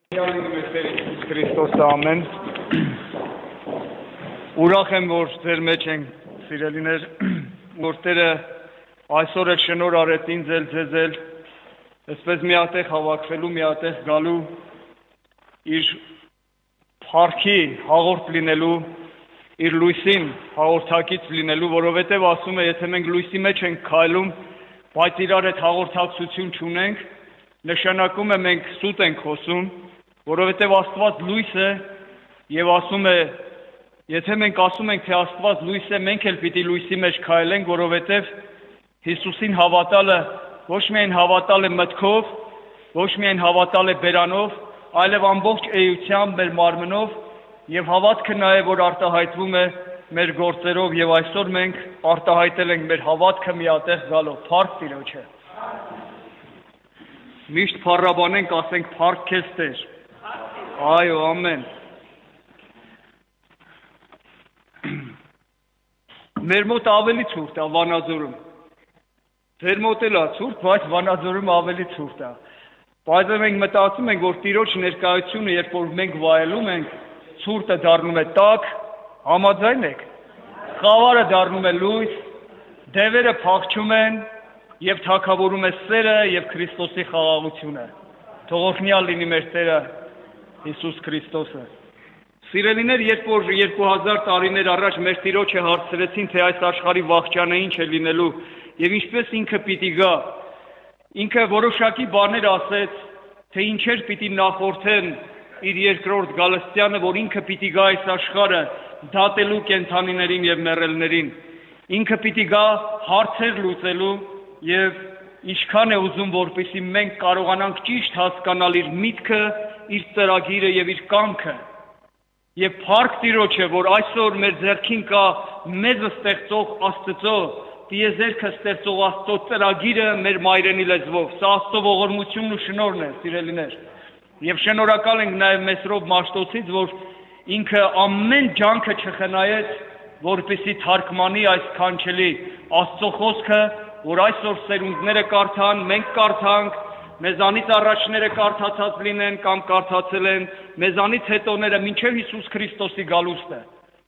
Քրիստոս ամեն ուրախ եմ որ ձեր մեջ ենք սիրելիներ որ Տերը այսօր էլ շնորհ արեց ինձ էլ ձեզ էլ այսպես միատեղ հավաքվելու միատեղ գալու իր փառքի հաղորդ լինելու իր լույսին հաղորդակից լինելու որովհետև ասում է եթե մենք լույսի մեջ ենք քայլում բայց իրար հետ հաղորդակցություն չունենք նշանակում է մենք սուտ ենք խոսում որովհետև Աստված լույս է եւ ասում է եթե մենք ասում ենք թե Աստված լույս է մենք էլ պիտի լույսի մեջ քայլենք որովհետև Հիսուսին հավատալը ոչ միայն հավատալ է մտքով ոչ միայն հավատալ է բերանով այլև ամբողջ էությամբ մեր մարմնով եւ հավատքը նա է որ արտահայտվում է մեր գործերով եւ այսօր մենք արտահայտել ենք մեր հավատքը միատեղ գալով փառք Տիրոջը միշտ փառաբանենք ասենք փառք քեզ Տեր Այո, ամեն Մեր մոտ ավելի ցուրտ է Վանաձորում Ձեր մոտ էլ է ցուրտ, բայց Վանաձորում ավելի ցուրտ է Բայց մենք մտածում ենք, որ Տիրոջ ներկայությունը, երբ որ մենք վայելում ենք, ցուրտը դառնում է տաք, համաձայն եք Խավարը դառնում է լույս, դևերը փախչում են եւ թագավորում է սերը եւ Քրիստոսի խաղաղությունը Թողորմյալ լինի մեր Տերը Հիսուս Քրիստոսը Սիրելիներ, երբ որ 2000 տարիներ առաջ մեր Տիրոջը հարցրեցին, թե այս աշխարհի վախճանը ինչ է լինելու եւ ինչպես ինքը պիտի գա, ինքը որոշակի բաներ ասեց, թե ինչեր պիտի նախորդեն իր երկրորդ գալստյանը, որ ինքը պիտի գա այս աշխարհը դատելու կենթանիներին եւ մեռելներին։ Ինքը պիտի գա հարցեր լուծելու եւ ինչքան է ուզում, որպեսզի մենք կարողանանք ճիշտ հասկանալ իր միտքը, իր ծրագիրը եւ իր կամքը։ Եվ փառք Տիրոջը, որ այսօր մեր ձեռքին կա մեզ ստեղծող Աստծո, տիեզերքը ստեղծող Աստծո ծրագիրը մեր մայրենի լեզվով։ Սա Աստծո ողորմությունն ու շնորհն է, սիրելիներ։ Եվ շնորհակալ ենք նաեւ Մեսրոպ Մաշտոցից, որ ինքը ամեն ջանքը չխնայեց, որպեսզի թարգմանի այս քանչելի Աստծո խոսքը, որ այսօր սերունդները կարդան, մենք կարդանք, մեզանից առաջները կարդացած լինեն կամ կարդացել են, մեզանից հետոները մինչև Հիսուս Քրիստոսի գալուստը։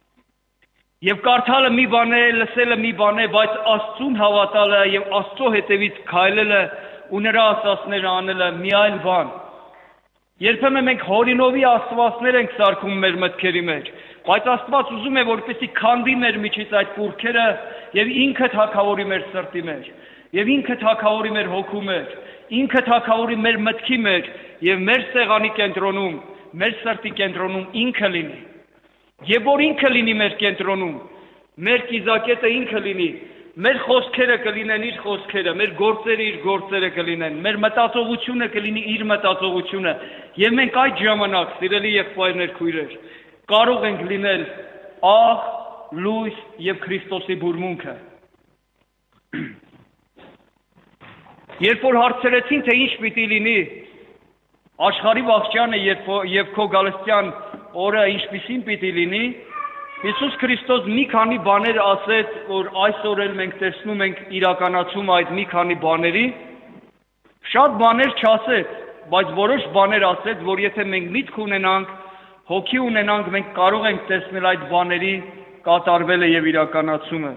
Եվ կարդալը մի բան է, լսելը մի բան է, բայց Աստծուն հավատալը եւ Աստծո հետևից քայլելը ու նրա ասածները անելը մի այլ բան։ Երբեմն մենք հորինովի աստվածներ ենք սարքում մեր մտքերի մեջ, բայց Աստված ուզում է որպեսզի քանդի մեր միջից այդ կուրքերը եւ ինքը թագավորի մեր սրտի մեջ, եւ ինքը թագավորի մեր հոգու մեջ, ինքը թագավորի մեր մտքի մեջ եւ մեր սեղանի կենտրոնում, մեր սրտի կենտրոնում ինքը լինի։ Եվ որ ինքը լինի մեր կենտրոնում, մեր կիզակետը ինքը լինի, մեր խոսքերը կլինեն իր խոսքերը, մեր գործերը իր գործերը կլինեն, մեր մտածողությունը կլինի իր մտածողությունը, եւ մենք այդ ժամանակ, սիրելի եղբայրներ, քույրեր, կարող ենք լինել աղ, լույս եւ Քրիստոսի բուրմունքը։ Երբ որ հարցրեցին, թե ինչ պիտի լինի աշխարհի վախճանը եւ քո գալստյան օրը ինչպիսին պիտի լինի, Հիսուս Քրիստոս մի քանի բաներ ասեց, որ այսօր էլ մենք տեսնում ենք իրականացում այդ մի քանի բաների, շատ բաներ չասեց, բայց որոշ բաներ ասեց, որ եթե մենք միտք ունենանք, հոգի ունենանք, մենք կարող ենք տեսնել այդ բաների կատարվելը եւ իրականացումը։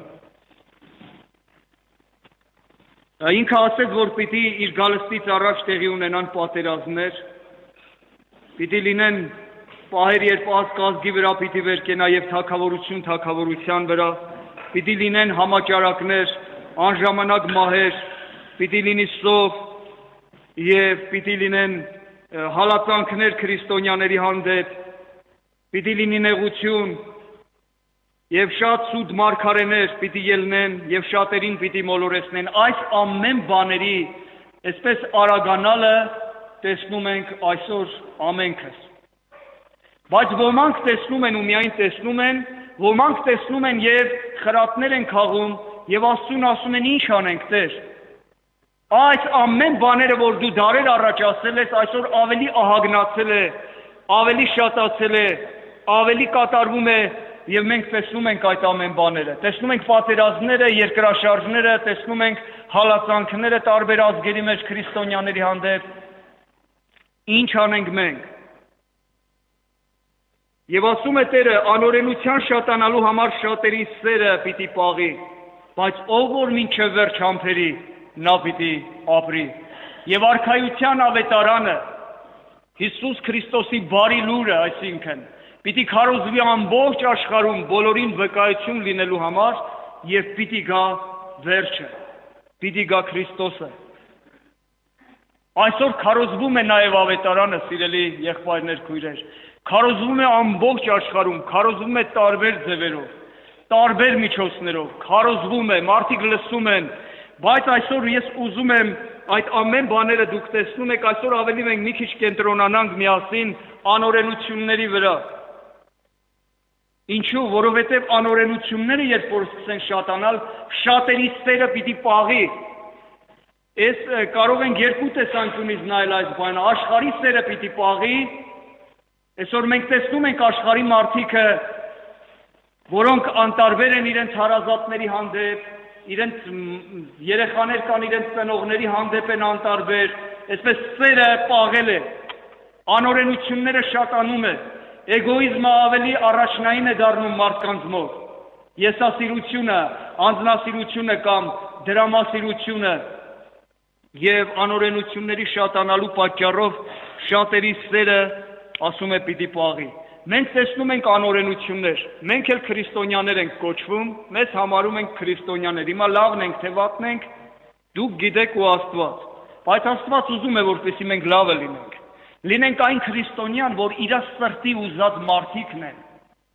Ինքը ասեց, որ պիտի իր գալստից առաջ տեղի ունենան պատերազմներ, պիտի լինեն պահեր, երբ ազգի վրա պիտի վերկենա եւ թագավորություն թագավորության վրա, պիտի լինեն համաճարակներ, անժամանակ մահեր, պիտի լինի սով եւ պիտի լինեն հալածանքներ քրիստոնյաների հանդեպ, պիտի լինի նեղություն եւ շատ սուտ մարգարեներ պիտի ելնեն եւ շատերին պիտի մոլորեցնեն այս ամեն բաների այսպես արագանալը տեսնում ենք այսօր ամենքս բայց ոմանք տեսնում են ու միայն տեսնում են ոմանք տեսնում են եւ խրատներ են քաղում եւ Աստծուն ասում են ինչ անենք Տեր այս ամեն բաները որ դու դարեր առաջ ասել ես այսօր ավելի ահագնացել է ավելի շատացել է ավելի կատարվում է Եվ մենք տեսնում ենք այդ ամեն բաները, տեսնում ենք պատերազմները, երկրաշարժները, տեսնում ենք հալածանքները տարբեր ազգերի մեջ քրիստոնյաների հանդեպ, ինչ անենք մենք, Եվ ասում է Տերը, անօրենության շատանալու համար շատերի սերը պիտի պաղի, բայց ով որ մինչև վերջ համբերի, նա պիտի ապրի։ Եվ արքայության ավետարանը, Հիսուս Քրիստոսի բարի լուրը, այսինքն, պիտի քարոզվի ամբողջ աշխարհում բոլորին վկայություն լինելու համար եւ պիտի գա վերջը, պիտի գա Քրիստոսը։ Այսօր քարոզվում է նաեւ ավետարանը, սիրելի եղբայրներ, քույրեր, քարոզվում է ամբողջ աշխարհում, քարոզվում է տարբեր ձևերով, տարբեր միջոցներով, քարոզվում է, մարդիկ լսում են, բայց այսօր ես ուզում եմ այդ ամեն բաները դուք տեսնում եք, այսօր ավելի մենք մի քիչ կենտրոնանանք միասին անօրենությունների վրա։ Ինչու, որովհետև անօրենությունները երբ որ սկսեն շատանալ, շատերի սերը պիտի պաղի։ Ես կարող ենք երկու տեսանկյունից նայել այս բանը, աշխարհի սերը պիտի պաղի։ Այսօր մենք տեսնում ենք աշխարհի մարդիկը, որոնք անտարբեր են իրենց հարազատների հանդեպ, իրենց երեխաներ կան իրենց ծնողների հանդեպ են անտարբեր, այսպես սերը պաղել է, անօրենությունները շատանում է, էգոիզմը ավելի առաջնային է դառնում մարդկանց մոտ, եսասիրությունը, անձնասիրությունը կամ դրամասիրությունը եւ անօրենությունների շատանալու պատճառով շատերի սերը ասում է պիտի պաղի։ Մենք տեսնում ենք անօրենություններ, մենք էլ քրիստոնյաներ ենք կոչվում, մեզ համարում ենք քրիստոնյաներ, հիմա լավն ենք, թե վատն ենք, դուք գիտեք ու Աստված, բայց Աստված ուզում է, որպեսզի մենք լավը լինենք, լինենք այն քրիստոնյան, որ իր սրտի ուզած մարդիկն են։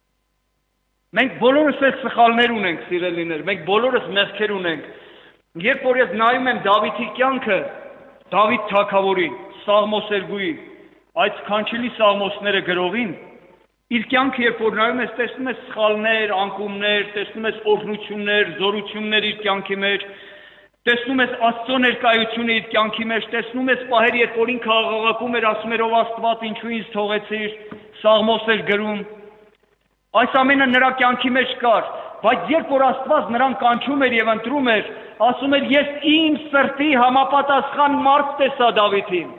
Մենք բոլորս էլ սխալներ ունենք, սիրելիներ, մենք բոլորս մեղքեր ունենք։ Երբ որ ես նայում եմ Դավիթի կյանքը, Դավիթ թագավորի, Սաղմոսերգուի, այդ սքանչելի սաղմոսները գրողին, իր կյանքը երբ որ նայում ես, տեսնում ես սխալներ, անկումներ, տեսնում ես օրհնություններ, զորություններ իր կյանքի մեջ, տեսնում ես Աստծո ներկայությունը իր կյանքի մեջ, տեսնում ես պահեր, երբ որ ինքը աղաղակում էր, ասում էր ով Աստված, ինչու ինձ թողեցիր, Սաղմոս էր գրում։ Այս ամենը նրա կյանքի մեջ կար, բայց երբ որ Աստված նրան կանչում էր եւ ընտրում էր, ասում էր ես իմ սրտի համապատասխան մարդ տեսա Դավիթին։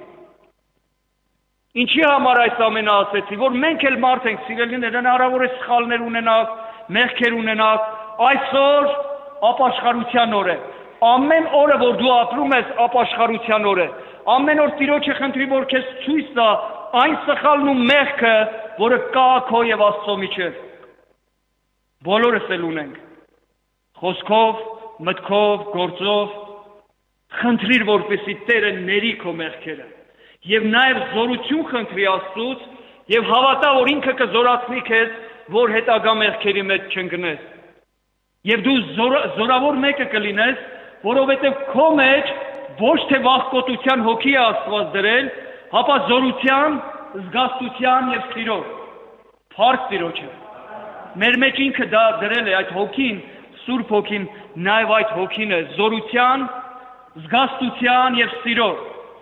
Ինչի համար այս ամենը ասեցի, որ մենք էլ մարդ ենք, սիրելիներ, հնարավոր է սխալներ ունենանք, մեղքեր ունենանք, այսօր ապաշխարության օր է։ Ամեն օրը, որ դու ապրում ես, ապաշխարության օր է։ Ամեն օր Տիրոջը խնդրի, որ քեզ ցույց տա այն սխալն ու մեղքը, որը կա քո եւ Աստծո միջեւ։ Բոլորս էլ ունենք։ Խոսքով, մտքով, գործով խնդրիր, որպեսզի Տերը ների քո մեղքերը։ Եվ նաև զորություն խնդրի Աստծուց եւ հավատա, որ ինքը կզորացնի քեզ, որ հետագա մեղքերի մեջ չընկնես։ Եվ դու զորավոր մեկը կլինես, որովհետեւ քո մեջ ոչ թե վախկոտության հոգի է Աստված դրել, հապա զորության, զգաստության եւ սիրո։ Փառք Տիրոջը։ Մեր մեջ ինքը դա դրել է այդ հոգին, Սուրբ հոգին, նաև այդ հոգին է զորության, զգաստության եւ սիրո։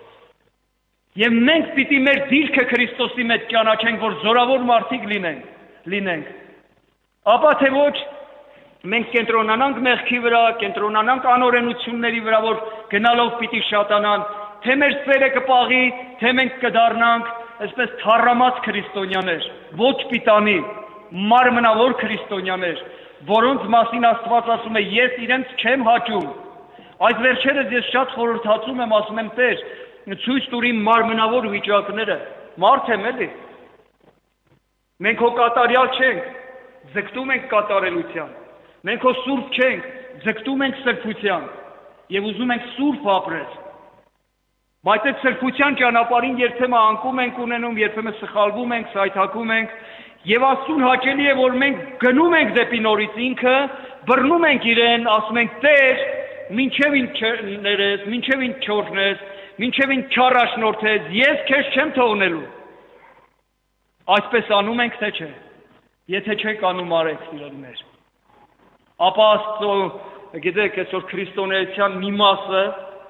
Եվ մենք պիտի մեր դիրքը Քրիստոսի մեջ ճանաչենք, որ զորավոր մարդիկ լինենք։ Ապա թե ոչ, մենք կենտրոնանանք մեղքի վրա, կենտրոնանանք անօրենությունների վրա, որ գնալով պիտի շատանան, թե մեր սերը կպաղի, թե մենք կդառնանք այսպես թառամած քրիստոնյաներ, ոչ պիտանի, մարմնավոր քրիստոնյաներ, որոնց մասին Աստված ասում է, ես իրենց չեմ հաճում։ Այս վերջերս ես շատ խորհրդածում եմ, ասում եմ, Տեր, ցույց տուր իմ մարմնավոր վիճակները, մարդ եմ էլի։ Մենք հո կատարյալ չենք, ձգտում ենք կատարելության։ Մենք հո սուրբ չենք, ձգտում ենք սրբության եւ ուզում ենք սուրբ ապրել։ Բայց այդ սրբության ճանապարհին երբեմն անկում ենք ունենում, երբեմն սխալվում ենք, սայթակում ենք եւ Աստծուն հաճելի է, որ մենք գնում ենք դեպի նորից ինքը, բռնում ենք իրեն, ասում ենք Տեր, մինչեւ ինձ ներես, մինչեւ ինձ չօրհնես, մինչև ինձ չառաջնորդես, ես քեզ չեմ թողնելու։ Այսպես անում ենք, թե չէ։ Եթե չեք անում, արեք, սիրելիներ։ Ապա Աստծո, գիտեք, այսօր քրիստոնեության մի մասը,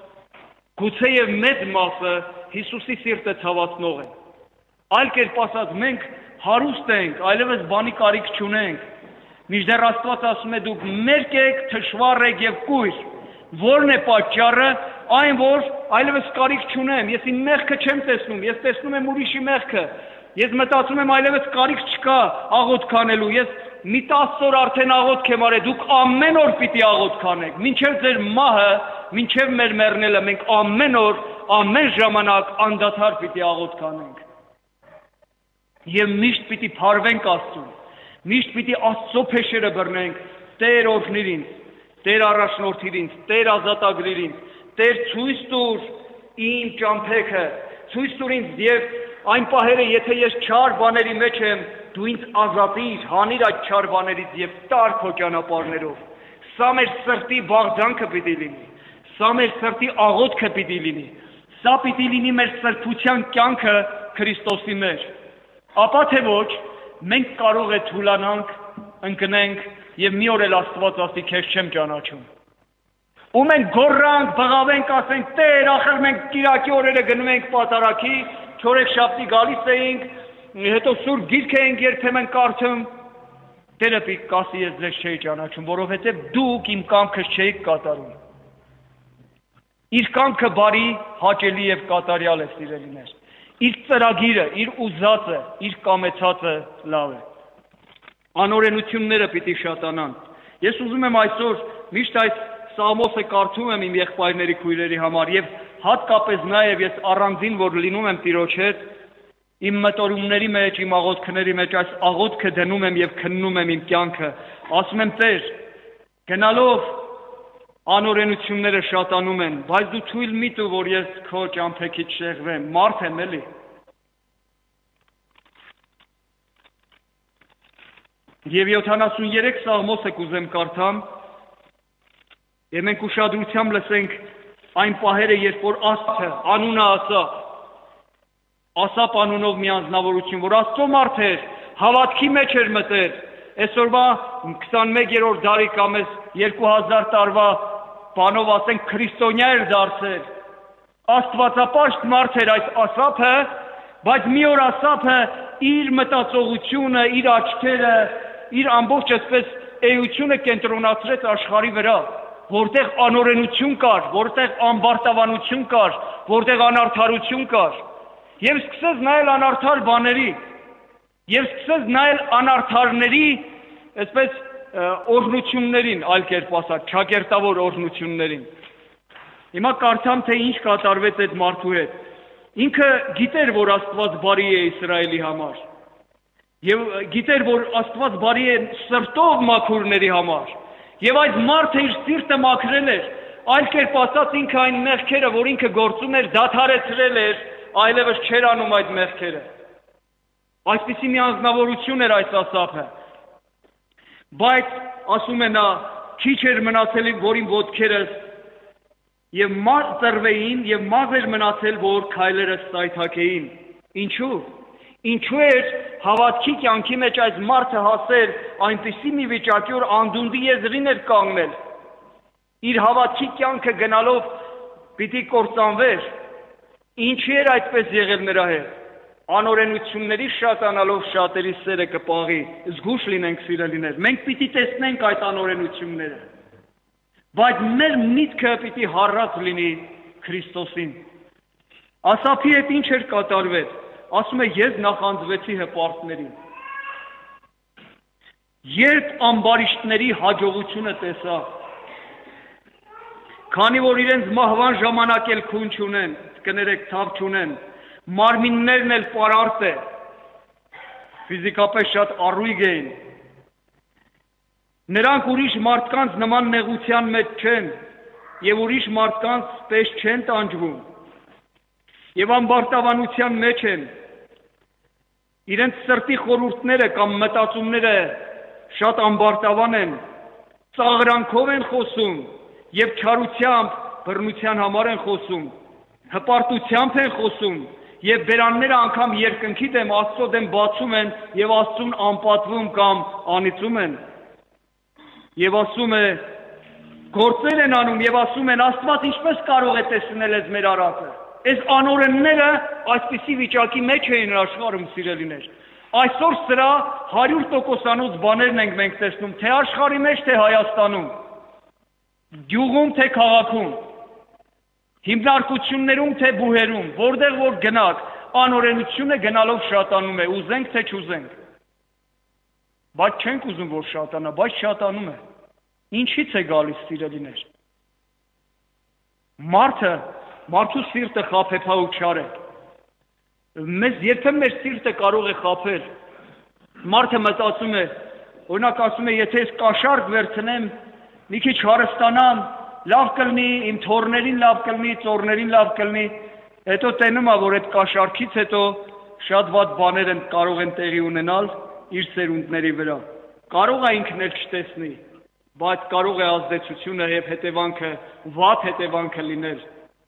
գուցեև մեծ մասը Հիսուսի սիրտը ցավացնող է։ Այլ կերպ ասած, մենք հարուստ ենք, այլևս բանի կարիք չունենք։ Մինչդեռ Աստված ասում է դուք մերկ եք, թշվառ եք եւ կույր։ Որն է պատճառը, այն որ այլևս կարիք չունեմ, ես իմ մեղքը չեմ տեսնում, ես տեսնում եմ ուրիշի մեղքը, Ես մտածում եմ այլևս կարիք չկա աղոթք անելու։ Ես մի 10 օր արդեն աղոթք եմ արել, դուք ամեն օր պիտի աղոթք անեք։ Մինչև ձեր մահը, մինչև մեր մեռնելը մենք ամեն օր, ամեն ժամանակ անդադար պիտի աղոթք անենք։ Եվ միշտ պիտի փառվենք Աստծուն։ Միշտ պիտի Աստծո փեշերը բռնենք, Տեր օրհնիր ինձ, Տեր առաջնորդիր ինձ, Տեր ազատագրիր ինձ, Տեր ցույց տուր իմ ճամփեքը, ցույց տուր ինձ եւ այն պահերը, եթե ես չար բաների մեջ եմ, դու ինձ ազատիր, հանիր այդ չար բաներից եւ տար քո ճանապարհներով։ Սա մեր սրտի բաղձանքը պիտի լինի, սա մեր սրտի աղոթքը պիտի լինի, սա պիտի լինի մեր սրբության կյանքը Քրիստոսի մեջ։ Ապա թե ոչ, մենք կարող է թուլանանք, ընկնենք եւ մի օր էլ Աստված ասի քեզ չեմ ճանաչում։ Ու մենք գոռանք, բղավենք, ասենք Տեր, ախր մենք Կիրակի օրերը գնում ենք պատարագի, չորեքշաբթի գալիս էինք, հետո սուրբ գիրք էինք երբեմն կարդում։ Տերը պիտի կասի ես ձեզ չէի ճանաչում, որովհետեւ դուք իմ կամքս չէիք կատարում։ Իր կամքը բարի, հաճելի եւ կատարյալ է, սիրելիներ։ Իր ծրագիրը, իր ուզածը, իր կամեցածը լավ է։ Անօրենությունները պիտի շատանան։ Ես ուզում եմ այսօր միշտ այս Սամոսը կարդում եմ իմ եղբայրների քույրերի համար եւ հատկապես նաեւ ես առանձին որ լինում եմ Տիրոջ հետ, իմ մտորումների մեջ, իմ աղոթքների մեջ այս աղոթքը դնում եմ եւ քննում եմ իմ կյանքը, ասում եմ Տեր, գնալով անօրենությունները շատանում են, բայց դու թույլ մի տու, որ ես քո ճամփեքից շեղվեմ, մարդ եմ էլի։ Եվ 73 Սաղմոսը կուզեմ կարդամ, եւ մենք ուշադրությամբ լսենք այն պահերը, երբ որ Աստծը անունը Ասապ անունով մի անձնավորություն, որ Աստծո մարդ էր, հավատքի մեջ էր մտել, այսօրվա 21-րդ դարի կամ 2000 տարվա բանով ասենք քրիստոնյա էր դարձել, Աստվածապաշտ մարդ էր այս Ասապը, բայց մի օր Ասապը իր մտածողությունը, իր աչքերը, իր ամբողջ այսպես էությունը կենտրոնացրեց աշխարհի վրա, որտեղ անօրենություն կար, որտեղ ամբարտավանություն կար, որտեղ անարդարություն կար, եւ սկսեց նայել անարդար բաների, եւ սկսեց նայել անարդարների, այսպես օրհնություններին, այլ կերպ ասած, ճակերտավոր օրհնություններին։ Հիմա կարդամ, թե ինչ կատարվեց այդ մարդու հետ։ Ինքը գիտեր, որ Աստված բարի է Իսրայելի համար, եւ գիտեր, որ Աստված բարի է սրտով մաքուրների համար, եւ այդ մարդը իր սիրտը մաքրել էր, այլ կերպ ասած ինքը այն մեղքերը, որ ինքը գործում էր, դադարեցրել էր, այլևս չէր անում այդ մեղքերը։ Այսպիսի մի անձնավորություն էր այս Ասապը, բայց ասում է նա, քիչ էր մնացել, որ իմ ոտքերս եւ մարդ ծրվեին եւ մաղ էր մնացել, որ քայլերս սայթաքեին։ Ինչու՞։ Ինչու էր հավատքի կյանքի մեջ այս մարդը հասել այնպիսի մի վիճակի, որ անդունդի եզրին էր կանգնել։ Իր հավատքի կյանքը գնալով պիտի կործանվեր։ Ինչի էր այդպես եղել նրա հետ։ Անօրենությունների շատանալով շատերի սերը կպաղի, զգուշ լինենք սիրելիներ, մենք պիտի տեսնենք այդ անօրենությունները, բայց մեր միտքը պիտի հառած լինի Քրիստոսին։ Ասապի հետ ինչ էր կատարվել, ասում է ես նախանձվեցի հպարտներին, երբ ամբարիշտների հաջողությունը տեսա, քանի որ իրենց մահվան ժամանակ էլ քուն չունեն, կներեք թավ չունեն, մարմիններն էլ պարարտ է, ֆիզիկապես շատ առույգ էին, նրանք ուրիշ մարդկանց նման նեղության մեջ չեն եւ ուրիշ մարդկանց պես չեն տանջվում եւ ամբարտավանության մեջ են, իրենց սրտի խորհուրդները կամ մտածումները շատ ամբարտավան են, ծաղրանքով են խոսում եւ չարությամբ բռնության համար են խոսում, հպարտությամբ են խոսում եւ բերանները անգամ երկնքի դեմ Աստծո դեմ բացում են եւ Աստծուն անպատվում կամ անիծում են եւ ասում է գործեր են անում եւ ասում են Աստված ինչպես կարող է տեսնել այս մեր արածը։ Այս անօրենները այսպիսի վիճակի մեջ էին աշխարհում սիրելիներ։ Այսօր սրա 100%-անոց բաներն ենք մենք տեսնում, թե աշխարհի մեջ, թե Հայաստանում, գյուղում, թե քաղաքում, հիմնարկություններում, թե բուհերում, որտեղ որ գնաք, անօրենությունը գնալով շատանում է, ուզենք թե չուզենք։ Բայց չենք ուզում, որ շատանա, բայց շատանում է։ Ինչից է գալիս, սիրելիներ։ Մարդու սիրտը խաբեբա ու չար է։ Մեզ երբեմն մեր սիրտը կարող է խաբել։ Մարդը մտածում է, օրինակ ասում է, եթե ես կաշառք վերցնեմ, մի քիչ հարստանամ, լավ կլինի, իմ թոռներին լավ կլինի, ծոռներին լավ կլինի, հետո տենում է, որ այդ կաշառքից հետո շատ վատ բաներ են կարող են տեղի ունենալ իր սերունդների վրա։ Կարող է ինքն էլ չտեսնի, բայց կարող է ազդեցությունը եւ հետևանքը, վատ հետևանքը լինել։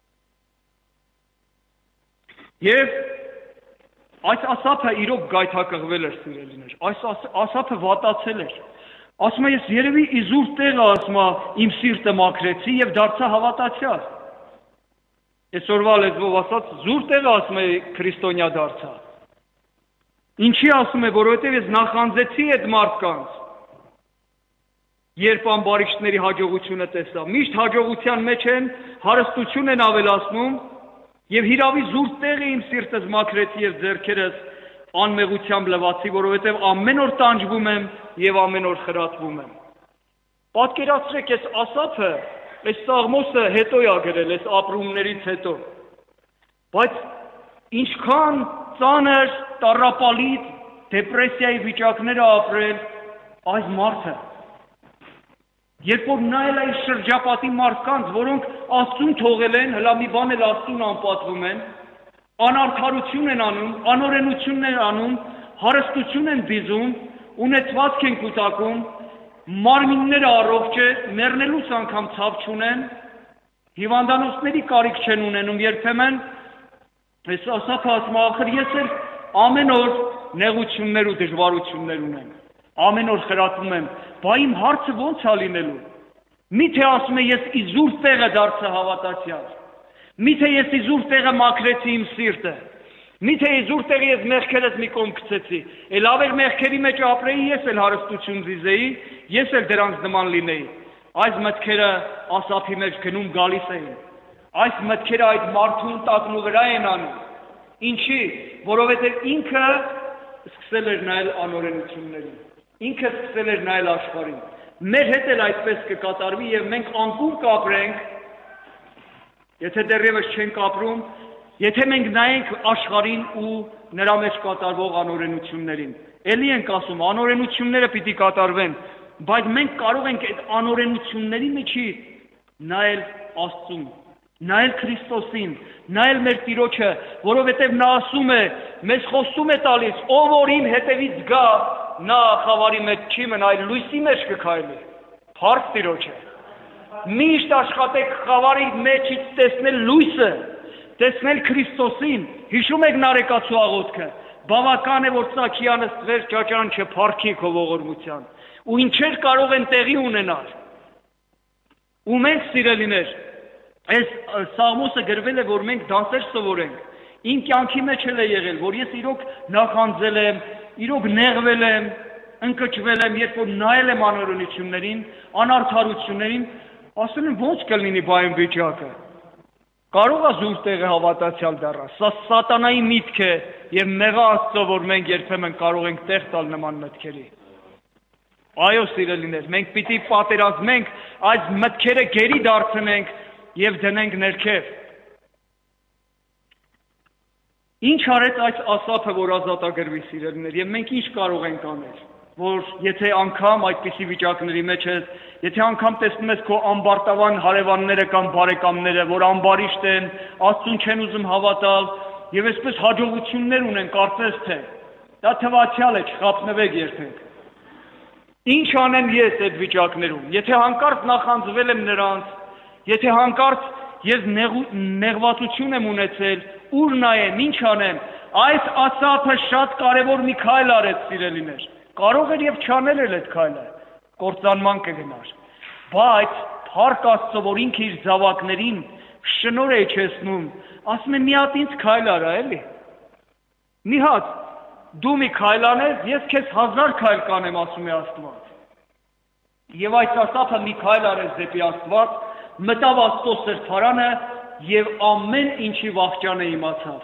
Եվ այս ասափը իրոք գայթակղվել էր, սիրելիներ, այս ասափը վատացել էր։ Ասում է, ես երևի իզուր տեղը, ասում է, իմ սիրտը մաքրեցի եւ դարձա հավատացյալ։ Այսօրվա լեզվով ասած, զուր տեղը, ասում է, քրիստոնյա դարձա։ Ինչի ասում է, որովհետեւ ես նախանձեցի այդ մարդկանց։ Երբ ամբարիշտների հաջողությունը տեսա, միշտ հաջողության մեջ են, հարստություն են ավելացնում եւ հիրավի զուր տեղը իմ սիրտս մաքրեցի եւ ձեռքերս անմեղությամբ լվացի, որովհետեւ ամեն օր տանջվում եմ եւ ամեն օր խրատվում եմ։ Պատկերացրեք, այս ասափը, այս Սաղմոսը հետո է գրել, այս ապրումներից հետո։ Բայց ինչքան ծանր, տառապալից, դեպրեսիայի վիճակները ապրել այս մարդը։ Երբ որ նայել այս շրջապատի մարդկանց, որոնք Աստծուն թողել են, հլա մի բան էլ Աստծուն անպատվում են, անարդարություն են անում, անօրենություն են անում, հարստություն են դիզում, ունեցվածք են կուտակում, մարմինները առողջ է, մեռնելուց անգամ ցավ չունեն, հիվանդանոցների կարիք չեն ունենում երբեմն, այս ասափը ասում է, ախր ես էլ ամեն օր նեղություններ ու դժվարություններ ունեմ, ամեն օր խրատվում եմ, բա իմ հարցը ո՞նց է լինելու։ Միթե ասում է, ես իզուր տեղը դարձա հավատացյալ, միթե ես իզուր տեղը մաքրեցի իմ սիրտը, միթե իզուր տեղը ես մեղքերս մի կողմ գցեցի, էլ ավեր մեղքերի մեջ ապրեի, ես էլ հարստություն զիզեի, ես էլ դրանց նման լինեի։ Այս մտքերը ասափի մեջ գնում գալիս էին, այս մտքերը այդ մարդուն տակնու վրա են անում։ Ինչի, որովհետև ինքը սկսել էր նայել անօրենություններին, ինքը սկսել էր նայել աշխարհին։ Մեր հետ էլ այդպես կկատարվի եւ մենք անկում կապրենք, եթե դեռևս չենք ապրում, եթե մենք նայենք աշխարհին ու նրա մեջ կատարվող անօրենություններին։ Էլի ենք ասում, անօրենությունները պիտի կատարվեն, բայց մենք կարող ենք այդ անօրենությունների միջի նայել Աստծուն, նայել Քրիստոսին, նայել մեր Տիրոջը, որովհետև նա ասում է, մեզ խոսում է տալիս, ով որ իմ հետևից գա, նա խավարի մեջ չի մնա, այլ լույսի մեջ կքայլի։ Փառք Տիրոջը։ Միշտ աշխատեք խավարի մեջից տեսնել լույսը, տեսնել Քրիստոսին։ Հիշում եք Նարեկացու աղոթքը, բավական է, որ ծագյանը ստվեր ճաճան չփառքի քո ողորմության։ Ու ինչեր կարող են տեղի ունենալ։ Ու մենք, սիրելիներ, այս Սաղմոսը գրվել է, որ մենք դասեր սովորենք։ Իմ կյանքի մեջ էլ է եղել, որ ես իրոք նախանձել եմ, իրոք նեղվել եմ, ընկճվել եմ, երբ որ նայել եմ անօրենություններին, անարդարություններին, ասում եմ ո՞նց կլինի բա այն վիճակը։ Կարող է զուր տեղը հավատացյալ դառնա։ Սա սատանայի միտք է եւ մեղա Աստծո, որ մենք երբեմն կարող ենք տեղ տալ նման մտքերի։ Այո, սիրելիներ, մենք պիտի պատերազմենք, այս մտքերը գերի դարձնենք եւ դնենք ներքև։ Ինչ արեց այս ասափը, որ ազատագրվի, սիրելիներ, եւ մենք ինչ կարող ենք անել, որ եթե անգամ այդպիսի վիճակների մեջ ես, եթե անգամ տեսնում ես քո ամբարտավան հարևանները կամ բարեկամները, որ ամբարիշտ են, Աստծուն չեն ուզում հավատալ եւ այսպես հաջողություններ ունեն, կարծես թե դա թվացial է, չխափնվեք երբեք։ Ինչ անեմ ես այդ վիճակներում, եթե հանկարծ նախանձվել եմ նրանց, եթե հանկարծ ես նեղվածություն եմ ունեցել, ուր նայեմ, ինչ անեմ, այս ասափը շատ կարևոր մի քայլ արեց, սիրելիներ, կարող էր եւ չանել էլ այդ քայլը, կործանման կգնար, բայց փառք Աստծո, որ ինքը իր զավակներին շնորհ է իջեցնում, ասում է մի հատ ինձ քայլ արա, էլի, մի հատ, դու մի քայլ անես, ես քեզ 1000 քայլ կանեմ, ասում է Աստված, եւ այս ասափը մի քայլ արեց դեպի Աստված, մտավ Աստծո սրբարանը եւ ամեն ինչի վախճանը իմացավ։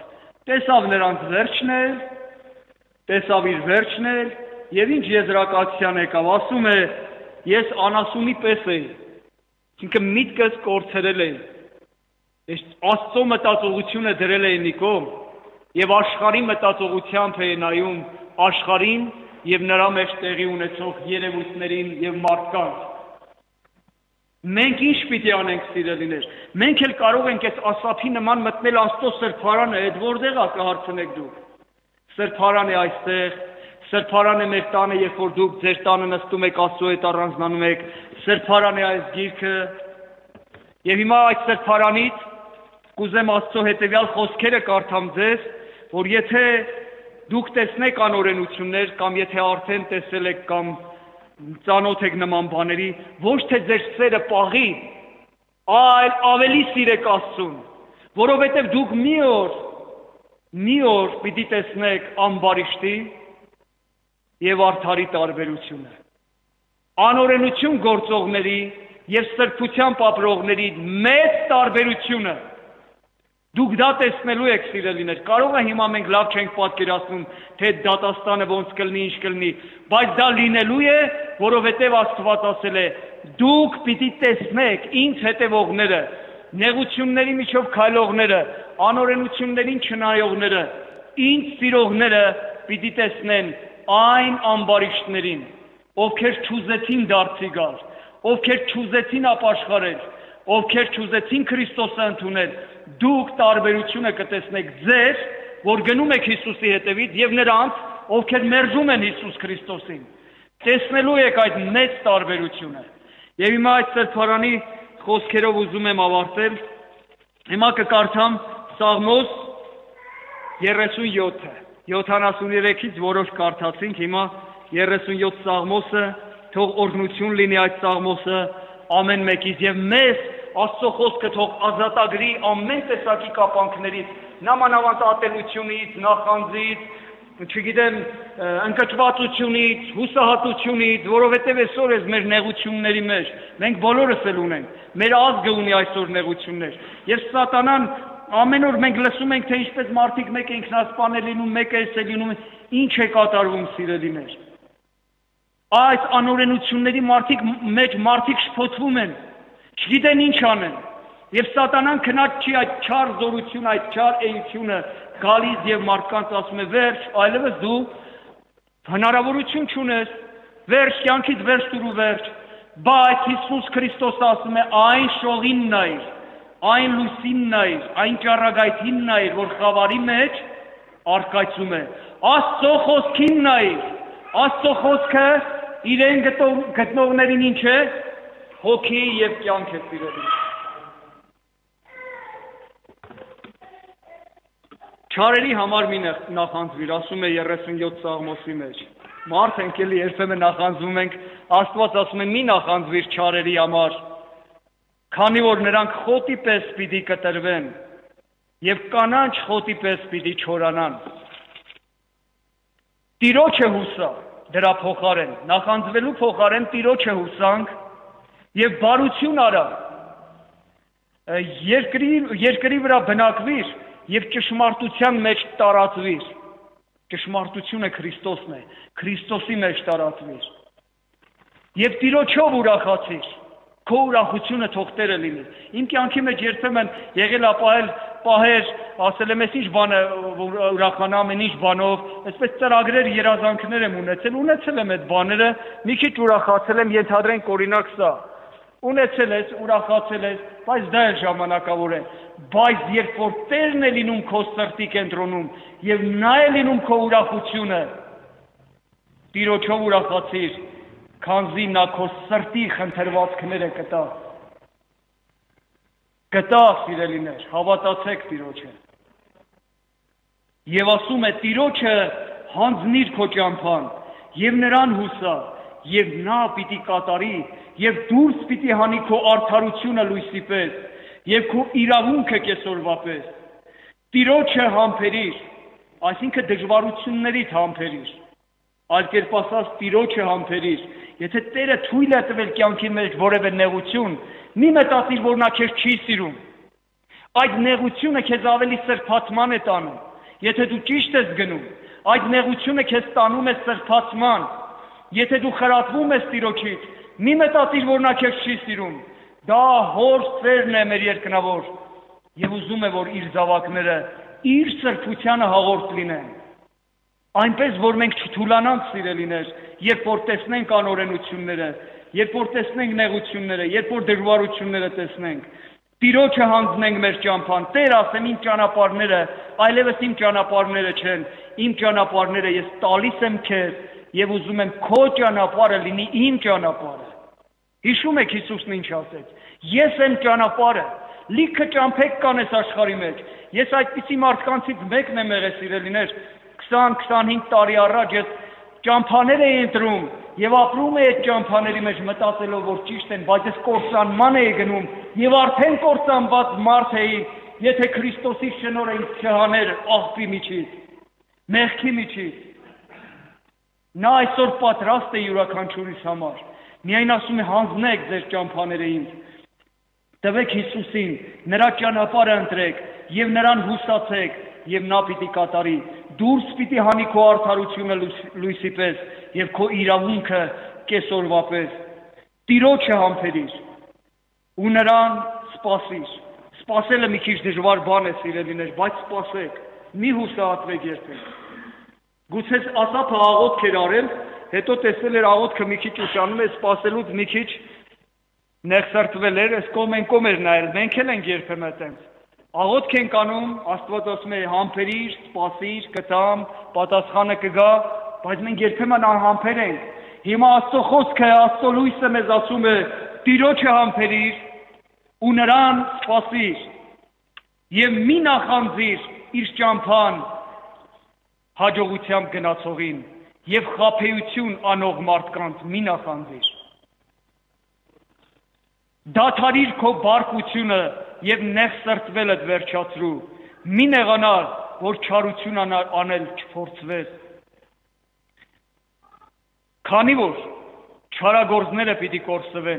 տեսավ նրանց վերջն էլ, տեսավ իր վերջն էլ, եւ ինչ եզրակացության եկավ, ասում է, ես անասունի պես էի, ինքը միտքս կորցրել էի, ես Աստծո մտածողությունը դրել էի մի կողմ, եւ աշխարհի մտածողությամբ էի նայում աշխարհին եւ նրա մեջ տեղի ունեցող երևույթներին եւ մարդկանց։ Մենք ինչ պիտի անենք, սիրելիներ, մենք էլ կարող ենք այս ասափի նման մտնել Աստծո սրբարանը, այդ որտեղ է կհարցնեք դուք։ Սրբարան է այստեղ, սրբարան է մեր տանը, երբ որ դուք ձեր տանը նստում եք Աստծո հետ առանձնանում եք, սրբարան է այս գիրքը։ Եվ հիմա այդ սրբարանից կուզեմ Աստծո հետևյալ խոսքերը կարդամ ձեզ, որ եթե դուք տեսնեք անօրենություններ կամ եթե արդեն տեսել եք կամ ծանոթ եք նման բաների, ոչ թե ձեր սերը պաղի, այլ ավելի սիրեք Աստծուն, որովհետև դուք մի օր պիտի տեսնեք ամբարիշտի եւ արդարի տարբերությունը։ Անօրենություն գործողների եւ սրբությամբ ապրողների մեծ տարբերությունը։ Դուք դա տեսնելու եք, սիրելիներ, կարող է հիմա մենք լավ չենք պատկերացնում, թե դատաստանը ոնց կլինի, ինչ կլինի, բայց դա լինելու է, որովհետև Աստված ասել է, դուք պիտի տեսնեք ինձ հետևողները, նեղությունների միջով քայլողները, անօրենություններին չնայողները, ինձ սիրողները պիտի տեսնեն այն ամբարիշտներին, ովքեր չուզեցին դարձի գալ, ովքեր չուզեցին ապաշխարել, ովքեր չուզեցին Քրիստոսը ընդունել, դուք տարբերությունը կտեսնեք ձեր, որ գնում եք Հիսուսի հետևից եւ նրանց, ովքեր մերժում են Հիսուս Քրիստոսին։ Տեսնելու եք այդ մեծ տարբերությունը։ Եվ հիմա այդ սրբարանի խոսքերով ուզում եմ ավարտել։ Հիմա կկարդամ Սաղմոս 37-ը։ 73-ից որոշ կարդացինք, հիմա 37 Սաղմոսը, թող օրհնություն լինի այդ Սաղմոսը ամեն մեկից եւ մեզ Աստծո խոսքը թող ազատագրի ամեն տեսակի կապանքներից, նամանավանդ ատելությունից, նախանձից, չգիտեմ, ընկճվածությունից, հուսահատությունից, որովհետև այսօր էս մեր նեղությունների մեջ, մենք բոլորս էլ ունենք, մեր ազգը ունի այսօր նեղություններ, եւ սատանան ամեն օր մենք լսում ենք, թե ինչպես մարդիկ մեկ է ինքնասպանել լինում, մեկը էս է լինում, ինչ է կատարվում, սիրելիներ։ Այս անօրենությունների մեջ մարդիկ շփոթվում են, չգիտեն ինչ անեն, եւ սատանան քնած չի այդ չար զորություն, այդ չար էությունը գալիս եւ մարդկանց ասում է վերջ, այլևս դու հնարավորություն չունես, վերջ, կյանքից վերջ տուրու վերջ, բայց Հիսուս Քրիստոսը ասում է այն շողին նայր, այն լույսին նայր, այն ճառագայթին նայր, որ խավարի մեջ արկայծում է, Աստծո խոսքին նայր, Աստծո խոսքը իրեն գտնողներին ինչ է, հոգի եւ կյանք է սիրելի։ Չարերի համար մի նախանձվիր, ասում է 37 Սաղմոսի մեջ։ Մարդ ենք էլի երբեմն նախանձվում ենք, Աստված ասում է մի նախանձվիր չարերի համար, քանի որ նրանք խոտի պես պիտի կտրվեն եւ կանանչ խոտի պես պիտի չորանան։ Տիրոջը հուսա, դրա փոխարեն, նախանձվելու փոխարեն Տիրոջը հուսանք եւ բարություն արա, երկրի վրա բնակվիր եւ ճշմարտության մեջ տարածվիր, ճշմարտությունը Քրիստոսն է, Քրիստոսի մեջ տարածվիր եւ Տիրոջով ուրախացիր, քո ուրախությունը թող Տերը լինի։ Իմ կյանքի մեջ երբեմն եղել է պահեր, ասել եմ, ինչ բանը ուրախանամ, ինչ բանով, այսպես ծրագրեր, երազանքներ եմ ունեցել եմ այդ բաները, մի քիչ ուրախացել եմ, ենթադրենք օրինակ սա, ունեցել ես, ուրախացել ես, բայց դա էլ ժամանակավոր է, բայց երբ որ Տերն է լինում քո սրտի կենտրոնում եւ նա է լինում քո ուրախությունը, Տիրոջով ուրախացիր, քանզի նա քո սրտի խնդրվածքները կտա, սիրելիներ, հավատացեք Տիրոջը։ Եվ ասում է Տիրոջը հանձնիր քո ճամփան եւ նրան հուսա եւ նա պիտի կատարի եւ դուրս պիտի հանի քո արդարությունը լույսի պես եւ քո իրավունքը կեսօրվա պես։ Տիրոջը համբերիր, այսինքն դժվարություններից համբերիր։ Այլ կերպ ասած Տիրոջը համբերիր։ Եթե Տերը թույլ է տվել կյանքի մեջ որևէ նեղություն, մի մտածիր, որ նա քեզ չի սիրում։ Այդ նեղությունը քեզ ավելի սրբացման է տանում։ Եթե դու ճիշտ ես գնում, այդ նեղությունը քեզ տանում է սրբացման, եթե դու խրատվում ես Տիրոջից, մի մտածիր, որ նա քեզ չի սիրում, դա հոր սերն է մեր երկնավոր, եւ ուզում է, որ իր զավակները իր սրբությանը հաղորդ լինեն, այնպես, որ մենք չթուլանանք սիրելիներ, երբ որ տեսնենք անօրենությունները, երբ որ տեսնենք նեղությունները, երբ որ դժվարությունները տեսնենք, Տիրոջը հանձնենք մեր ճամփան, Տեր ասեմ իմ ճանապարհները, այլևս իմ ճանապարհները չեն, իմ ճանապարհները ես տալիս եմ քեզ եւ ուզում եմ քո ճանապարհը լինի իմ ճանապարհը։ Հիշում եք Հիսուսն ինչ ասեց. Ես եմ ճանապարհը, լիքը ճամփեք կան այս աշխարհի մեջ։ Ես այդպիսի մարդկանցից մեկն եմ եղել սիրելիներ, 20-25 տարի առաջ ես ճամփաներ էի ընտրում եւ ապրում էի այդ ճամփաների մեջ մտածելով, որ ճիշտ են, բայց ես կործանման էի գնում եւ արդեն կործանված մարդ էի, եթե Քրիստոսի շնորհը ինձ չհաներ աղբի միջից, մեղքի միջից։ Նա այսօր պատրաստ է յուրաքանչյուրիս համար։ Միայն ասում է հանձնեք ձեր ճամփաները ինձ։ Տվեք Հիսուսին, նրա ճանապարհը ընտրեք եւ նրան հուսացեք եւ նա պիտի կատարի։ Դուրս պիտի հանի քո արդարությունը լույսի պես եւ քո իրավունքը կեսօրվա պես։ Տիրոջը համբերիր ու նրան սպասիր։ Սպասելը մի քիչ դժվար բան է սիրելիներ, բայց սպասեք, մի հուսահատվեք երբեք։ Գուցե ասապը աղոթք էր արել, հետո տեսել էր աղոթքը մի քիչ ուշանում է, սպասելուց մի քիչ նեղսրտվել էր, այս կողմ են կողմ էր նայել, մենք էլ ենք երբեմն այդպես։ Աղոթք ենք անում, Աստված ասում է համբերիր, սպասիր, կտամ, պատասխանը կգա, բայց մենք երբեմն անհամբեր ենք։ Հիմա Աստծո խոսքը, Աստծո լույսը մեզ ասում է. Տիրոջը համբերիր ու նրան սպասիր եւ մի նախանձիր իր ճամփան հաջողությամբ գնացողին եւ խաբեություն անող մարդկանց մի նախանձիր։ Դադարիր քո բարկությունը եւ նեղսրտվելդ վերջացրու։ Մի նեղանար, որ չարություն անել չփորձվես։ Քանի որ չարագործները պիտի կորսվեն,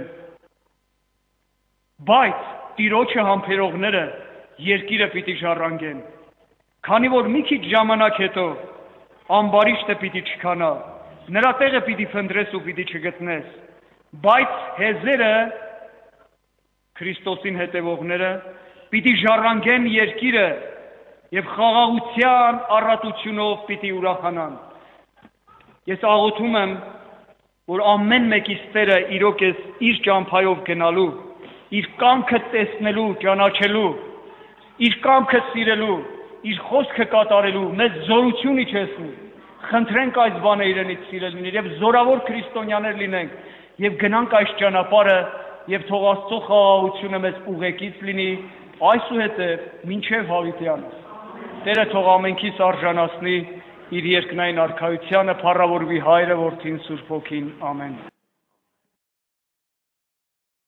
բայց Տիրոջը համբերողները երկիրը պիտի ժառանգեն։ Քանի որ մի քիչ ժամանակ հետո ամբարիշտը պիտի չքանա, նրա տեղը պիտի փնտրես ու պիտի չգտնես, բայց հեզերը Քրիստոսին հետևողները պիտի ժառանգեն երկիրը եւ խաղաղության առատությունով պիտի ուրախանան։ Ես աղոթում եմ, որ ամեն մեկից Տերը իրոք ես իր ճամփայով գնալու, իր կամքը տեսնելու, ճանաչելու, իր կամքը սիրելու, իր խոսքը կատարելու, մեզ զորություն իջեցնի։ Խնդրենք այս բանը իրենից սիրելիներ եւ զորավոր քրիստոնյաներ լինենք եւ գնանք այս ճանապարհը եւ թող Աստծո խաղաղությունը մեզ ուղեկից լինի այսուհետև մինչև հավիտյանս։ Տերը թող ամենքից արժանացնի իր երկնային արքայությանը, փառավորվի Հայրը, Որդին, Սուրբ Հոգին, ամեն։